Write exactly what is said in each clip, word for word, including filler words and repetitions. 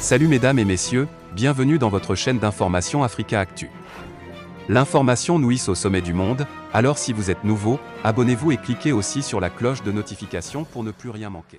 Salut mesdames et messieurs, bienvenue dans votre chaîne d'information Africa Actu. L'information nous hisse au sommet du monde, alors si vous êtes nouveau, abonnez-vous et cliquez aussi sur la cloche de notification pour ne plus rien manquer.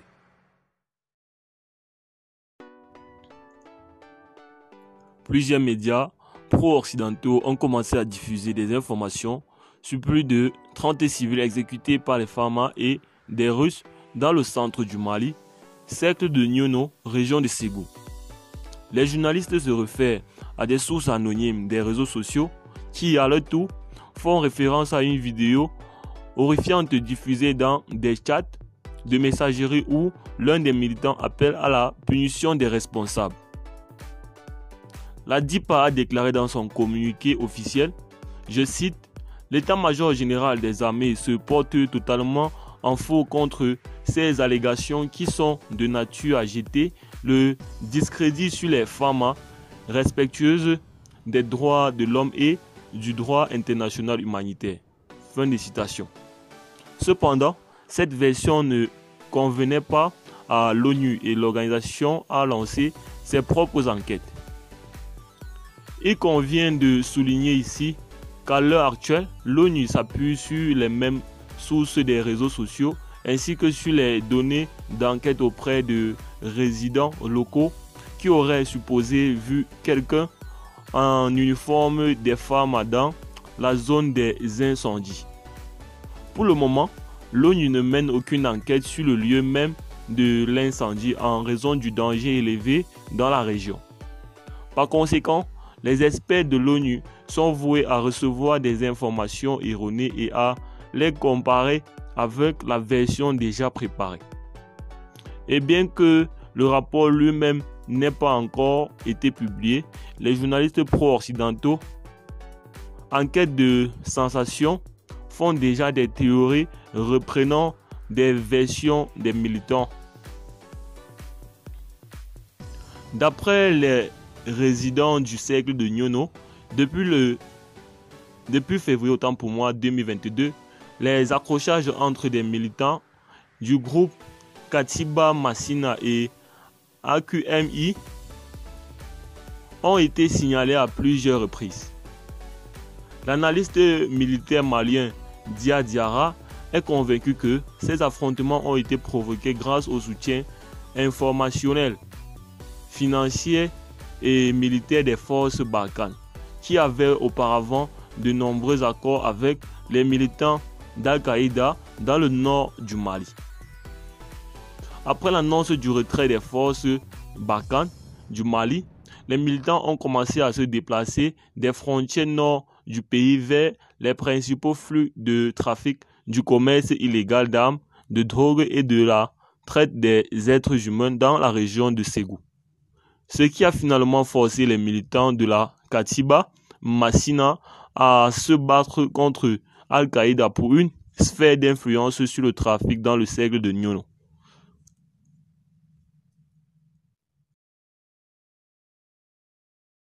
Plusieurs médias pro-occidentaux ont commencé à diffuser des informations sur plus de trente civils exécutés par les Farmas et des Russes dans le centre du Mali, cercle de Nyono, région de Ségou. Les journalistes se réfèrent à des sources anonymes des réseaux sociaux qui, à leur tour, font référence à une vidéo horrifiante diffusée dans des chats de messagerie où l'un des militants appelle à la punition des responsables. La D I P A a déclaré dans son communiqué officiel, je cite, « L'état-major général des armées se porte totalement en faux contre ces allégations qui sont de nature à jeter le discrédit sur les femmes respectueuses des droits de l'homme et du droit international humanitaire. » Fin de citation. Cependant, cette version ne convenait pas à l'ONU et l'organisation a lancé ses propres enquêtes. Il convient de souligner ici qu'à l'heure actuelle, l'ONU s'appuie sur les mêmes sources des réseaux sociaux ainsi que sur les données d'enquête auprès de résidents locaux qui auraient supposé vu quelqu'un en uniforme des femmes dans la zone des incendies. Pour le moment, l'ONU ne mène aucune enquête sur le lieu même de l'incendie en raison du danger élevé dans la région. Par conséquent, les experts de l'ONU sont voués à recevoir des informations erronées et à les comparer avec la version déjà préparée. Et bien que le rapport lui-même n'ait pas encore été publié, les journalistes pro-occidentaux, en quête de sensation, font déjà des théories reprenant des versions des militants. D'après les résidents du cercle de Nyono, depuis, le, depuis février autant pour moi deux mille vingt-deux, les accrochages entre des militants du groupe Katiba Masina et A Q M I ont été signalés à plusieurs reprises. L'analyste militaire malien Dia Diarra est convaincu que ces affrontements ont été provoqués grâce au soutien informationnel, financier et militaire des forces Barkhane, qui avaient auparavant de nombreux accords avec les militants d'Al-Qaïda dans le nord du Mali. Après l'annonce du retrait des forces Barkhane du Mali, les militants ont commencé à se déplacer des frontières nord du pays vers les principaux flux de trafic du commerce illégal d'armes, de drogue et de la traite des êtres humains dans la région de Ségou. Ce qui a finalement forcé les militants de la Katiba Masina à se battre contre Al-Qaïda pour une sphère d'influence sur le trafic dans le cercle de Nyono.